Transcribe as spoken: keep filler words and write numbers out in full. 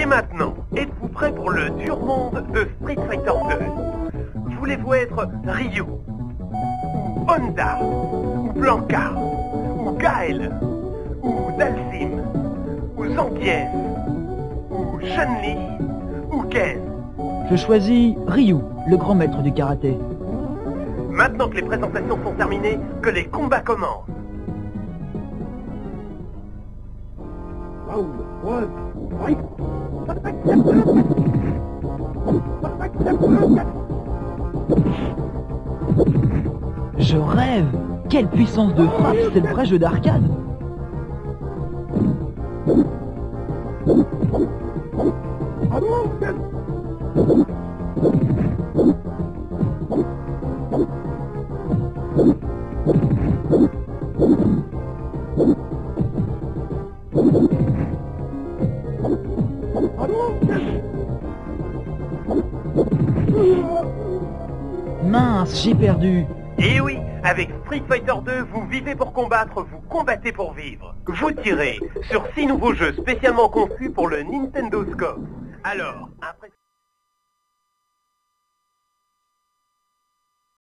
maintenant, êtes-vous prêts pour le dur monde de Street Fighter deux? Voulez-vous être Ryu, ou Honda, ou Blanca, ou Gaël, ou Dalsim, ou Zangief, ou Chun-Li, ou Ken? Je choisis Ryu, le grand maître du karaté. Maintenant que les présentations sont terminées, que les combats commencent. Round one, fight! Je rêve! Quelle puissance de frappe, c'est le vrai jeu d'arcade! Mince, j'ai perdu. Et oui, avec Street Fighter deux, vous vivez pour combattre, vous combattez pour vivre. Vous tirez sur six nouveaux jeux spécialement conçus pour le Nintendo Scope. Alors, après...